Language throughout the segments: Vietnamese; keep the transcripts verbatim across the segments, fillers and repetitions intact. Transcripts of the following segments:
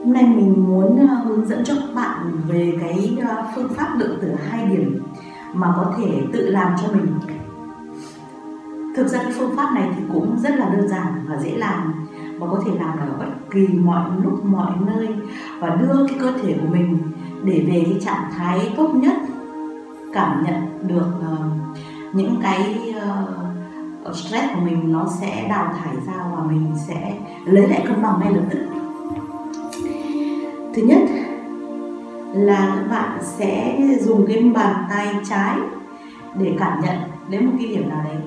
Hôm nay mình muốn uh, hướng dẫn cho các bạn về cái uh, phương pháp lượng tử hai điểm mà có thể tự làm cho mình. Thực ra cái phương pháp này thì cũng rất là đơn giản và dễ làm, và có thể làm ở bất kỳ mọi lúc mọi nơi, và đưa cái cơ thể của mình để về cái trạng thái tốt nhất, cảm nhận được uh, những cái uh, stress của mình nó sẽ đào thải ra và mình sẽ lấy lại cân bằng ngay lập tức. Thứ nhất là các bạn sẽ dùng cái bàn tay trái để cảm nhận đến một cái điểm nào đấy,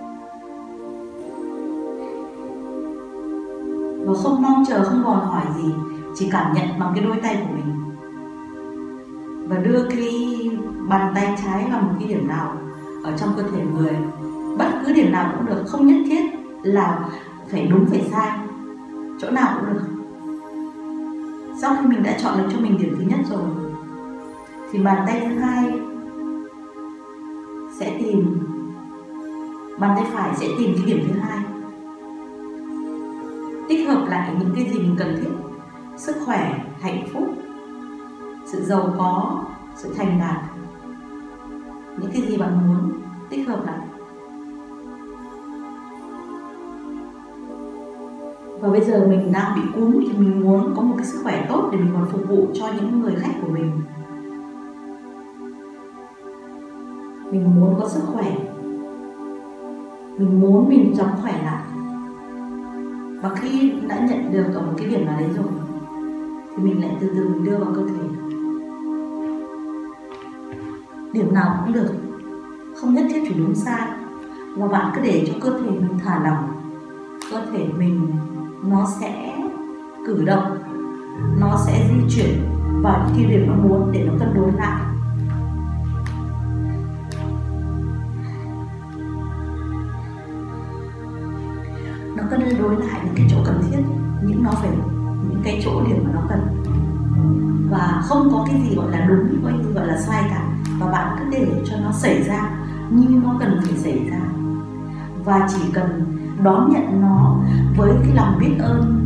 và không mong chờ, không đòi hỏi gì, chỉ cảm nhận bằng cái đôi tay của mình, và đưa cái bàn tay trái vào một cái điểm nào ở trong cơ thể người, bất cứ điểm nào cũng được, không nhất thiết là phải đúng phải sai, chỗ nào cũng được. Sau khi mình đã chọn được cho mình điểm thứ nhất rồi thì bàn tay thứ hai sẽ tìm, bàn tay phải sẽ tìm cái điểm thứ hai, tích hợp lại những cái gì mình cần thiết: sức khỏe, hạnh phúc, sự giàu có, sự thành đạt, những cái gì bạn muốn tích hợp lại. Và bây giờ mình đang bị cúm thì mình muốn có một cái sức khỏe tốt để mình còn phục vụ cho những người khách của mình. Mình muốn có sức khỏe, mình muốn mình chóng khỏe lại. Và khi đã nhận được ở một cái điểm nào đấy rồi thì mình lại từ từ mình đưa vào cơ thể. Điểm nào cũng được, không nhất thiết phải đúng sai, và bạn cứ để cho cơ thể mình thả lỏng. Cơ thể mình nó sẽ cử động, nó sẽ di chuyển vào những cái điểm nó muốn để nó cân đối lại. Nó cân đối lại những cái chỗ cần thiết, những nó phải những cái chỗ điểm mà nó cần, và không có cái gì gọi là đúng, có cái gì gọi là sai cả. Và bạn cứ để cho nó xảy ra như nó cần phải xảy ra, và chỉ cần đón nhận nó với cái lòng biết ơn.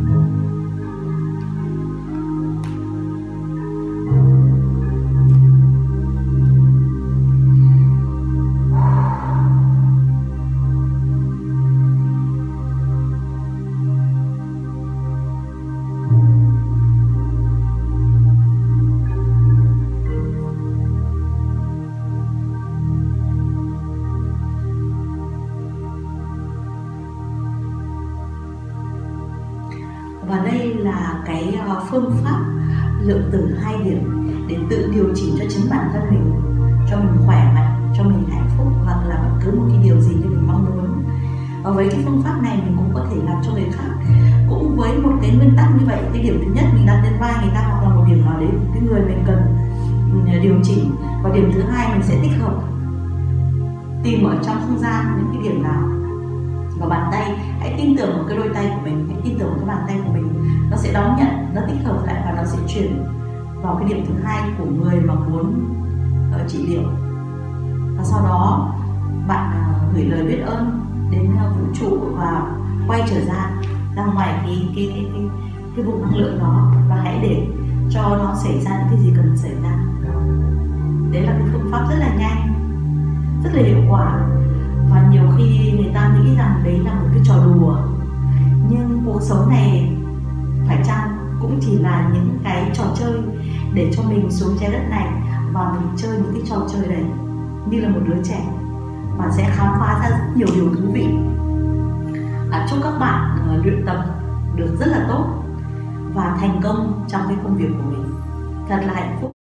Và đây là cái phương pháp lượng tử hai điểm để tự điều chỉnh cho chính bản thân mình, cho mình khỏe mạnh, cho mình hạnh phúc, hoặc là bất cứ một cái điều gì như mình mong muốn. Và với cái phương pháp này mình cũng có thể làm cho người khác, cũng với một cái nguyên tắc như vậy. Cái điểm thứ nhất mình đặt lên vai người ta, hoặc là một điểm nào đấy cái người mình cần điều chỉnh, và điểm thứ hai mình sẽ tích hợp, tìm ở trong không gian những cái điểm nào. Và bàn tay, hãy tin tưởng vào cái đôi tay của mình, hãy tin tưởng vào cái bàn tay của mình, nó sẽ đón nhận, nó tích hợp lại và nó sẽ chuyển vào cái điểm thứ hai của người mà muốn uh, trị liệu. Và sau đó bạn uh, gửi lời biết ơn đến uh, vũ trụ và quay trở ra ra ngoài cái cái cái cái, cái vùng năng lượng đó, và hãy để cho nó xảy ra những cái gì cần xảy ra. Đấy là cái phương pháp rất là nhanh, rất là hiệu quả. Và nhiều khi người ta nghĩ rằng đấy là một cái trò đùa, nhưng cuộc sống này phải chăng cũng chỉ là những cái trò chơi để cho mình xuống trái đất này, và mình chơi những cái trò chơi đấy như là một đứa trẻ, và sẽ khám phá ra rất nhiều điều thú vị. À, chúc các bạn uh, luyện tập được rất là tốt và thành công trong cái công việc của mình. Thật là hạnh phúc.